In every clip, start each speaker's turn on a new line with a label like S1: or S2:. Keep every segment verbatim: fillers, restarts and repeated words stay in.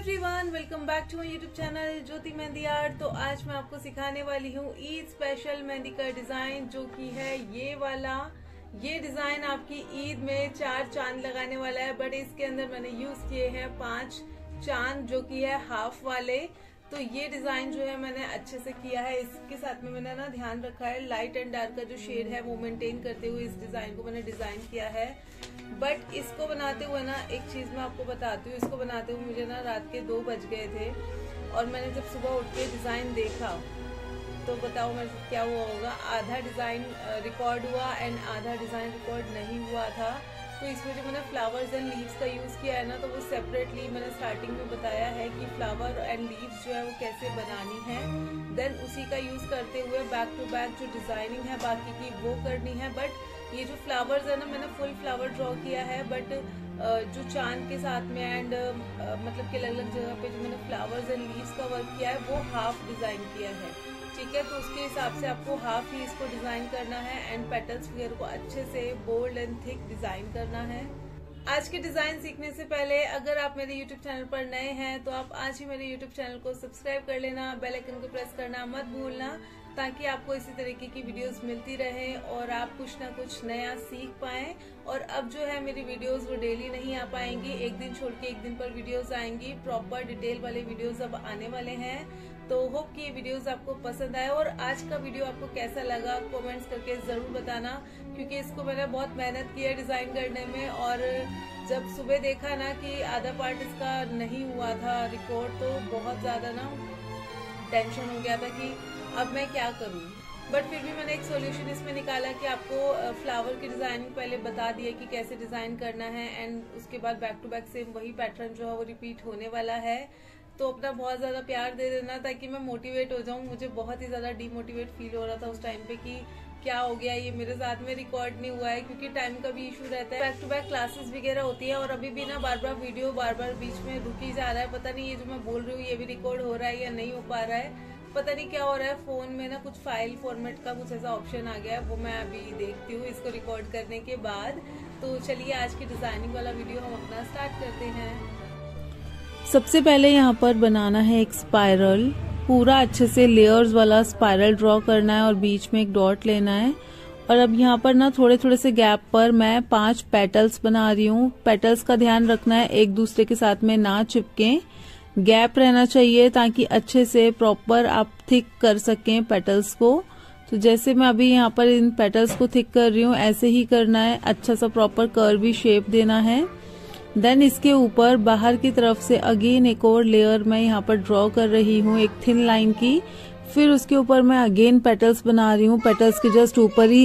S1: Everyone, welcome back to my YouTube channel Jyoti Mehndi art. तो आज मैं आपको सिखाने वाली हूँ ईद स्पेशल मेहंदी का डिजाइन, जो कि है ये वाला। ये डिजाइन आपकी ईद में चार चांद लगाने वाला है, बट इसके अंदर मैंने यूज किए हैं पांच चांद, जो कि है हाफ वाले। तो ये डिजाइन जो है मैंने अच्छे से किया है। इसके साथ में मैंने ना ध्यान रखा है लाइट एंड डार्क का जो शेड है वो मेंटेन करते हुए इस डिजाइन को मैंने डिजाइन किया है। बट इसको बनाते हुए ना एक चीज मैं आपको बताती हूँ, इसको बनाते हुए मुझे ना रात के दो बज गए थे, और मैंने जब सुबह उठ के डिजाइन देखा तो बताओ मेरे साथ क्या हुआ होगा। आधा डिजाइन रिकॉर्ड हुआ एंड आधा डिजाइन रिकॉर्ड नहीं हुआ था। तो इसमें जो मैंने फ्लावर्स एंड लीव्स का यूज किया है ना, तो वो सेपरेटली मैंने स्टार्टिंग में बताया है कि फ्लावर एंड लीव्स जो है वो कैसे बनानी है। देन उसी का यूज करते हुए बैक टू बैक जो डिजाइनिंग है बाकी की वो करनी है। बट ये जो फ्लावर्स है ना, मैंने फुल फ्लावर ड्रॉ किया है, बट जो चांद के साथ में एंड मतलब कि अलग अलग जगह पे जो मैंने फ्लावर्स एंड लीव्स का वर्क किया है वो हाफ डिजाइन किया है। ठीक है, तो उसके हिसाब से आपको हाफ ही इसको डिजाइन करना है एंड पेटल्स वगैरह को अच्छे से बोल्ड एंड थिक डिजाइन करना है। आज के डिजाइन सीखने से पहले अगर आप मेरे यूट्यूब चैनल पर नए हैं तो आप आज ही मेरे यूट्यूब चैनल को सब्सक्राइब कर लेना, बेल आइकन को प्रेस करना मत भूलना, ताकि आपको इसी तरीके की वीडियोस मिलती रहे और आप कुछ ना कुछ नया सीख पाएं। और अब जो है मेरी वीडियोस वो डेली नहीं आ पाएंगी, एक दिन छोड़ के एक दिन पर वीडियोस आएंगी। प्रॉपर डिटेल वाले वीडियोस अब आने वाले हैं। तो होप कि ये वीडियोस आपको पसंद आए, और आज का वीडियो आपको कैसा लगा कमेंट्स करके जरूर बताना, क्योंकि इसको मैंने बहुत मेहनत की है डिजाइन करने में। और जब सुबह देखा ना कि आधा पार्ट इसका नहीं हुआ था रिकॉर्ड, तो बहुत ज्यादा ना टेंशन हो गया था कि अब मैं क्या करूं। बट फिर भी मैंने एक सॉल्यूशन इसमें निकाला कि आपको फ्लावर की डिजाइनिंग पहले बता दिया कि कैसे डिजाइन करना है, एंड उसके बाद बैक टू बैक सेम वही पैटर्न जो है वो रिपीट होने वाला है। तो अपना बहुत ज्यादा प्यार दे देना ताकि मैं मोटिवेट हो जाऊं। मुझे बहुत ही ज्यादा डीमोटिवेट फील हो रहा था उस टाइम पे कि क्या हो गया, ये मेरे साथ में रिकॉर्ड नहीं हुआ है, क्योंकि टाइम का भी इशू रहता है। बैक टू बैक क्लासेस वगैरह होती है, और अभी भी ना बार बार वीडियो बार बार बीच में रुकी जा रहा है। पता नहीं ये जो मैं बोल रही हूँ ये भी रिकॉर्ड हो रहा है या नहीं हो पा रहा है, पता नहीं क्या हो रहा है। फोन में ना कुछ फाइल फॉर्मेट का कुछ ऐसा ऑप्शन आ गया है, वो मैं अभी देखती हूँ इसको रिकॉर्ड करने के बाद। तो चलिए आज की डिजाइनिंग वाला वीडियो हम अपना स्टार्ट करते हैं। सबसे पहले यहाँ पर बनाना है एक स्पाइरल, पूरा अच्छे से लेयर्स वाला स्पाइरल ड्रॉ करना है और बीच में एक डॉट लेना है। और अब यहाँ पर ना थोड़े थोड़े से गैप पर मैं पांच पेटल्स बना रही हूँ। पेटल्स का ध्यान रखना है एक दूसरे के साथ में ना चिपके, गैप रहना चाहिए ताकि अच्छे से प्रॉपर आप थिक कर सकें पेटल्स को। तो जैसे मैं अभी यहाँ पर इन पेटल्स को थिक कर रही हूँ ऐसे ही करना है, अच्छा सा प्रॉपर कर्वी शेप देना है। देन इसके ऊपर बाहर की तरफ से अगेन एक और लेयर मैं यहाँ पर ड्रॉ कर रही हूँ एक थिन लाइन की। फिर उसके ऊपर मैं अगेन पेटल्स बना रही हूँ। पेटल्स के जस्ट ऊपर ही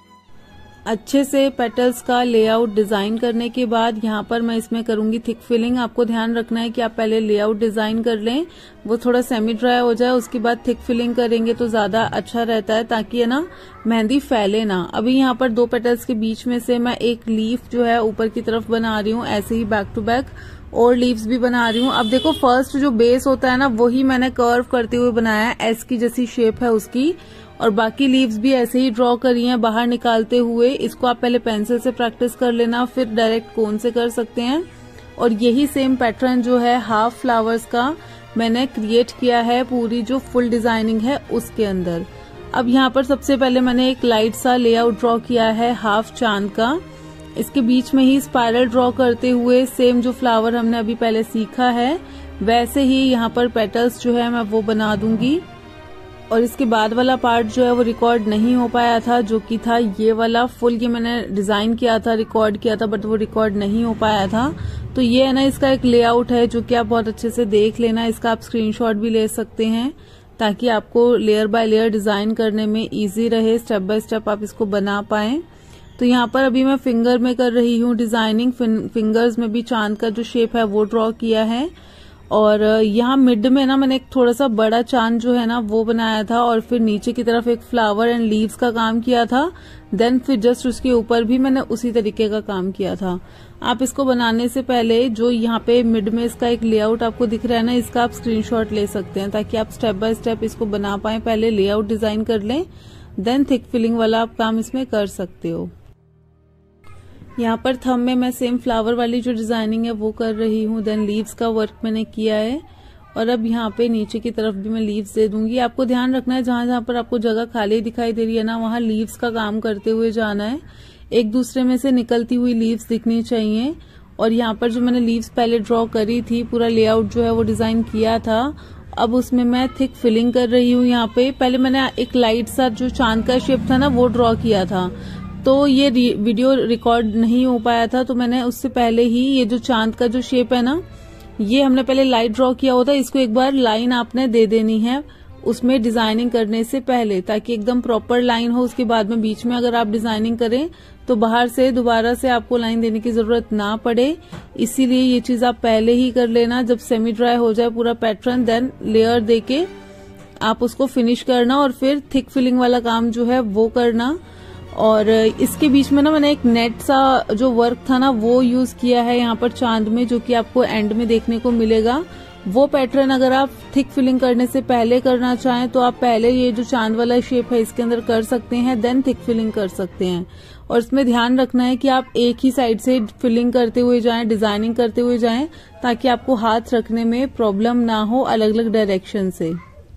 S1: अच्छे से पेटल्स का लेआउट डिजाइन करने के बाद यहाँ पर मैं इसमें करूंगी थिक फिलिंग। आपको ध्यान रखना है कि आप पहले लेआउट डिजाइन कर लें, वो थोड़ा सेमी ड्राई हो जाए, उसके बाद थिक फिलिंग करेंगे तो ज्यादा अच्छा रहता है, ताकि है ना मेहंदी फैले ना। अभी यहाँ पर दो पेटल्स के बीच में से मैं एक लीफ जो है ऊपर की तरफ बना रही हूँ, ऐसे ही बैक टू बैक और लीव्स भी बना रही हूँ। अब देखो फर्स्ट जो बेस होता है ना वही मैंने कर्व करते हुए बनाया है, एस की जैसी शेप है उसकी, और बाकी लीव्स भी ऐसे ही ड्रॉ करी हैं बाहर निकालते हुए। इसको आप पहले पेंसिल से प्रैक्टिस कर लेना, फिर डायरेक्ट कोन से कर सकते हैं। और यही सेम पैटर्न जो है हाफ फ्लावर्स का मैंने क्रिएट किया है पूरी जो फुल डिजाइनिंग है उसके अंदर। अब यहाँ पर सबसे पहले मैंने एक लाइट सा लेआउट ड्रॉ किया है हाफ चांद का। इसके बीच में ही स्पाइरल ड्रॉ करते हुए सेम जो फ्लावर हमने अभी पहले सीखा है वैसे ही यहाँ पर पेटल्स जो है मैं वो बना दूंगी। और इसके बाद वाला पार्ट जो है वो रिकॉर्ड नहीं हो पाया था, जो कि था ये वाला फुल, ये मैंने डिजाइन किया था रिकॉर्ड किया था, बट वो रिकॉर्ड नहीं हो पाया था। तो ये है ना इसका एक लेआउट है जो कि आप बहुत अच्छे से देख लेना। इसका आप स्क्रीनशॉट भी ले सकते हैं ताकि आपको लेयर बाय लेयर डिजाइन करने में इजी रहे, स्टेप बाय स्टेप आप इसको बना पाएं। तो यहाँ पर अभी मैं फिंगर में कर रही हूँ डिजाइनिंग। फिंगर्स में भी चांद का जो शेप है वो ड्रॉ किया है। और यहाँ मिड में ना मैंने एक थोड़ा सा बड़ा चांद जो है ना वो बनाया था, और फिर नीचे की तरफ एक फ्लावर एंड लीव्स का काम किया था। देन फिर जस्ट उसके ऊपर भी मैंने उसी तरीके का काम किया था। आप इसको बनाने से पहले जो यहाँ पे मिड में इसका एक लेआउट आपको दिख रहा है ना, इसका आप स्क्रीनशॉट ले सकते हैं ताकि आप स्टेप बाय स्टेप इसको बना पाए। पहले लेआउट डिजाइन कर लें, देन थिक फिलिंग वाला आप काम इसमें कर सकते हो। यहाँ पर थंब में मैं सेम फ्लावर वाली जो डिजाइनिंग है वो कर रही हूँ। देन लीव्स का वर्क मैंने किया है और अब यहाँ पे नीचे की तरफ भी मैं लीव्स दे दूंगी। आपको ध्यान रखना है जहां जहां पर आपको जगह खाली दिखाई दे रही है ना, वहां लीव्स का काम करते हुए जाना है। एक दूसरे में से निकलती हुई लीव्स दिखनी चाहिए। और यहाँ पर जो मैंने लीव्स पहले ड्रॉ करी थी, पूरा लेआउट जो है वो डिजाइन किया था, अब उसमें मैं थिक फिलिंग कर रही हूँ। यहाँ पे पहले मैंने एक लाइट सा जो चांद का शेप था ना वो ड्रॉ किया था, तो ये वीडियो रिकॉर्ड नहीं हो पाया था, तो मैंने उससे पहले ही ये जो चांद का जो शेप है ना, ये हमने पहले लाइट ड्रॉ किया होता है, इसको एक बार लाइन आपने दे देनी है उसमें डिजाइनिंग करने से पहले, ताकि एकदम प्रॉपर लाइन हो। उसके बाद में बीच में अगर आप डिजाइनिंग करें तो बाहर से दोबारा से आपको लाइन देने की जरूरत ना पड़े, इसीलिए ये चीज आप पहले ही कर लेना। जब सेमी ड्राई हो जाए पूरा पैटर्न, देन लेयर देके आप उसको फिनिश करना और फिर थिक फिलिंग वाला काम जो है वो करना। और इसके बीच में ना मैंने एक नेट सा जो वर्क था ना वो यूज किया है यहाँ पर चांद में, जो कि आपको एंड में देखने को मिलेगा। वो पैटर्न अगर आप थिक फिलिंग करने से पहले करना चाहें तो आप पहले ये जो चांद वाला शेप है इसके अंदर कर सकते हैं, देन थिक फिलिंग कर सकते हैं। और इसमें ध्यान रखना है कि आप एक ही साइड से फिलिंग करते हुए जाएं, डिजाइनिंग करते हुए जाएं, ताकि आपको हाथ रखने में प्रॉब्लम ना हो अलग अलग डायरेक्शन से।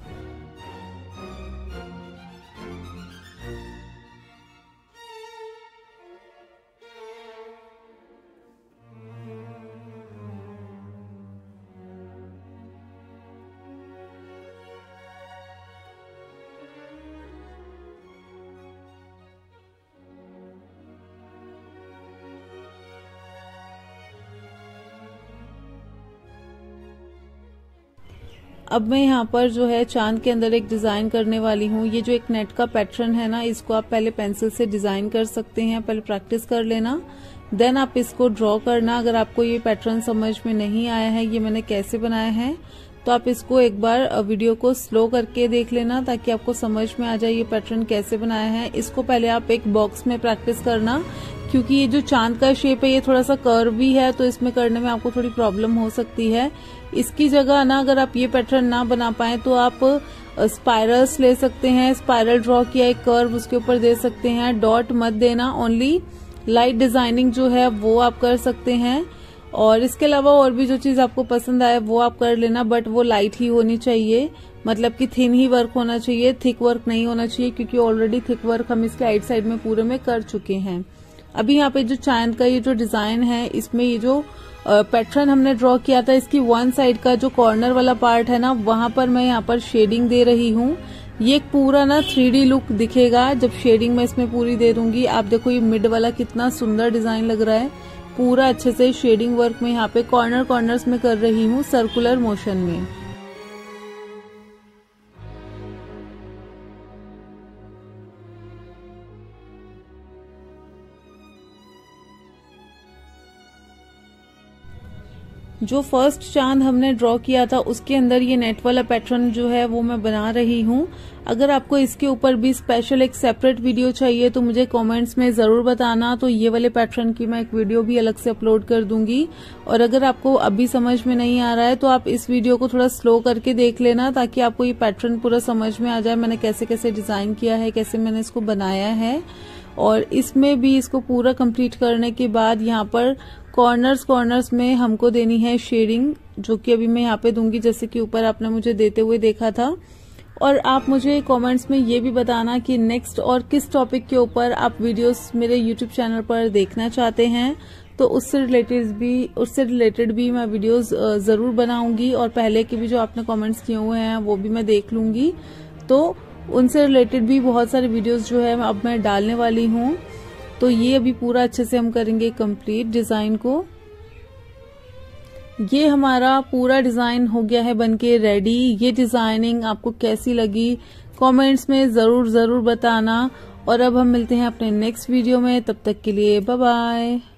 S1: अब मैं यहाँ पर जो है चांद के अंदर एक डिजाइन करने वाली हूँ। ये जो एक नेट का पैटर्न है ना, इसको आप पहले पेंसिल से डिजाइन कर सकते हैं, पहले प्रैक्टिस कर लेना, देन आप इसको ड्रॉ करना। अगर आपको ये पैटर्न समझ में नहीं आया है ये मैंने कैसे बनाया है, तो आप इसको एक बार वीडियो को स्लो करके देख लेना, ताकि आपको समझ में आ जाए ये पैटर्न कैसे बनाया है। इसको पहले आप एक बॉक्स में प्रैक्टिस करना, क्योंकि ये जो चांद का शेप है ये थोड़ा सा कर्व भी है, तो इसमें करने में आपको थोड़ी प्रॉब्लम हो सकती है। इसकी जगह ना अगर आप ये पैटर्न ना बना पाए तो आप स्पाइरल्स ले सकते हैं, स्पाइरल ड्रॉ किया एक कर्व उसके ऊपर दे सकते हैं। डॉट मत देना, ओनली लाइट डिजाइनिंग जो है वो आप कर सकते हैं। और इसके अलावा और भी जो चीज आपको पसंद आए वो आप कर लेना, बट वो लाइट ही होनी चाहिए, मतलब कि थिन ही वर्क होना चाहिए, थिक वर्क नहीं होना चाहिए, क्योंकि ऑलरेडी थिक वर्क हम इसके आइट साइड में पूरे में कर चुके हैं। अभी यहाँ पे जो चांद का ये जो डिजाइन है, इसमें ये जो पैटर्न हमने ड्रॉ किया था, इसकी वन साइड का जो कॉर्नर वाला पार्ट है ना, वहां पर मैं यहाँ पर शेडिंग दे रही हूँ। ये एक पूरा ना थ्री डी लुक दिखेगा जब शेडिंग मैं इसमें पूरी दे दूंगी। आप देखो ये मिड वाला कितना सुंदर डिजाइन लग रहा है, पूरा अच्छे से शेडिंग वर्क में यहाँ पे कॉर्नर कॉर्नर्स में कर रही हूँ सर्कुलर मोशन में। जो फर्स्ट चांद हमने ड्रॉ किया था उसके अंदर ये नेट वाला पैटर्न जो है वो मैं बना रही हूँ। अगर आपको इसके ऊपर भी स्पेशल एक सेपरेट वीडियो चाहिए तो मुझे कमेंट्स में जरूर बताना, तो ये वाले पैटर्न की मैं एक वीडियो भी अलग से अपलोड कर दूंगी। और अगर आपको अभी समझ में नहीं आ रहा है तो आप इस वीडियो को थोड़ा स्लो करके देख लेना, ताकि आपको ये पैटर्न पूरा समझ में आ जाए, मैंने कैसे कैसे डिजाइन किया है, कैसे मैंने इसको बनाया है। और इसमें भी इसको पूरा कंप्लीट करने के बाद यहाँ पर कॉर्नर्स कॉर्नर्स में हमको देनी है शेडिंग, जो कि अभी मैं यहाँ पे दूंगी, जैसे कि ऊपर आपने मुझे देते हुए देखा था। और आप मुझे कमेंट्स में ये भी बताना कि नेक्स्ट और किस टॉपिक के ऊपर आप वीडियोस मेरे यूट्यूब चैनल पर देखना चाहते हैं, तो उससे रिलेटेड भी उससे रिलेटेड भी मैं वीडियोस जरूर बनाऊंगी। और पहले के भी जो आपने कमेंट्स किए हुए हैं वो भी मैं देख लूंगी, तो उनसे रिलेटेड भी बहुत सारे वीडियोस जो है अब मैं डालने वाली हूँ। तो ये अभी पूरा अच्छे से हम करेंगे कंप्लीट डिजाइन को। ये हमारा पूरा डिजाइन हो गया है बनके रेडी। ये डिजाइनिंग आपको कैसी लगी कमेंट्स में जरूर जरूर बताना। और अब हम मिलते हैं अपने नेक्स्ट वीडियो में, तब तक के लिए बाय बाय।